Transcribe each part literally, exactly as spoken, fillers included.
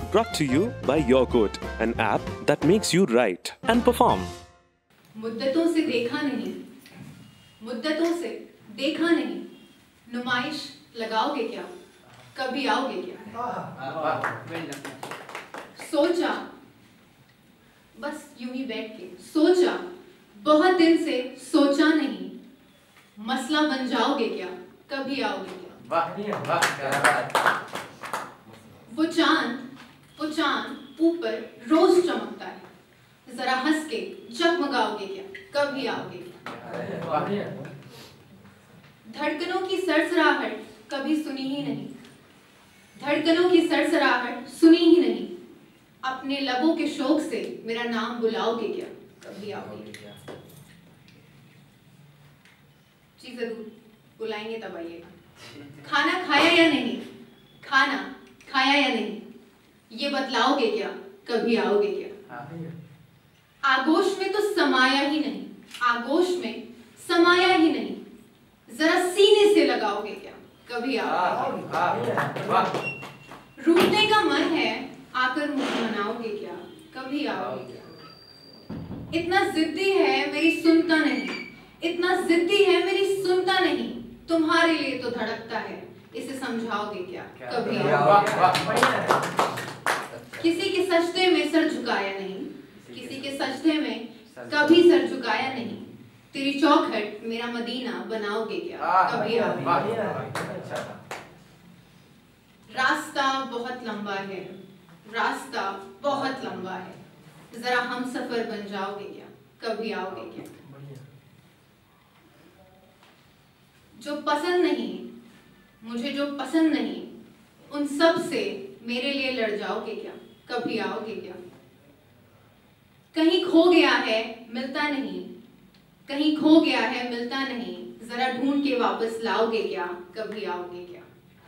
Brought to you by YourQuote, an app that makes you write and perform. मुद्दतों से देखा नहीं, मुद्दतों से देखा नहीं, नुमाइश लगाओगे क्या, कभी आओगे क्या? सोचा, बस यूं ही बैठ के सोचा, बहुत दिन से सोचा नहीं, मसला बन जाओगे क्या, कभी आओगे क्या? वो चांद, वो चांद ऊपर रोज चमकता है, जरा हंस के जगमगाओगे क्या, कभी आओगे क्या? धड़कनों की सरसराहट कभी सुनी ही नहीं, धड़कनों की सरसराहट सुनी ही नहीं, अपने लबों के शौक से मेरा नाम बुलाओगे क्या, कभी आओगे क्या? जी जरूर बुलाएंगे, तब आइएगा। खाना खाया या नहीं, खाना खाया या नहीं, ये बतलाओगे क्या, कभी आओगे क्या? आगोश में तो समाया ही नहीं, आगोश में समाया ही नहीं, जरा सीने से लगाओगे क्या, कभी आओगे क्या? रूठने का मन है, आकर मुझे मनाओगे क्या, कभी आओगे क्या? इतना जिद्दी है मेरी सुनता नहीं, इतना जिद्दी है मेरी सुनता नहीं, तुम्हारे लिए तो धड़कता है, इसे समझाओगे क्या, कभी आओगे? किसी के सजदे में सर झुकाया नहीं, किसी के सजदे में कभी सर झुकाया नहीं, तेरी चौखट मेरा मदीना बनाओगे क्या, कभी आओगे? रास्ता बहुत लंबा है, रास्ता बहुत लंबा है, जरा हम सफर बन जाओगे क्या, कभी आओगे क्या? जो पसंद नहीं, मुझे जो पसंद नहीं, उन सब से मेरे लिए लड़ जाओगे क्या, कभी आओगे क्या? कहीं खो गया है मिलता नहीं, कहीं खो गया है मिलता नहीं, जरा ढूंढ के वापस लाओगे क्या, कभी आओगे क्या?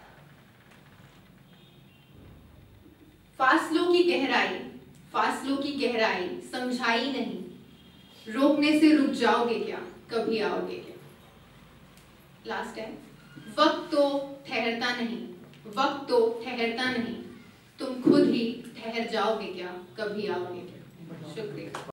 फासलों की गहराई, फासलों की गहराई समझाई नहीं, रोकने से रुक जाओगे क्या, कभी आओगे क्या? लास्ट है, वक्त तो ठहरता नहीं, वक्त तो ठहरता नहीं, तुम खुद ही ठहर जाओगे क्या, कभी आओगे क्या? शुक्रिया।